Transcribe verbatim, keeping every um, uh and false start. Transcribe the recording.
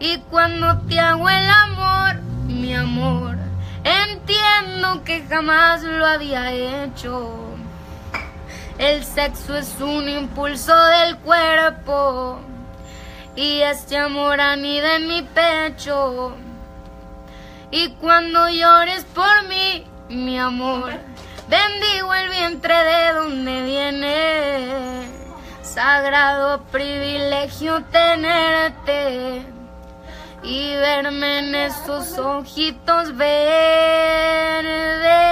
Y cuando te hago el amor, mi amor, entiendo que jamás lo había hecho. El sexo es un impulso del cuerpo y este amor anida en mi pecho. Y cuando llores por mí, mi amor, bendigo el vientre de donde viene. Sagrado privilegio tenerte y verme en esos ojitos verdes.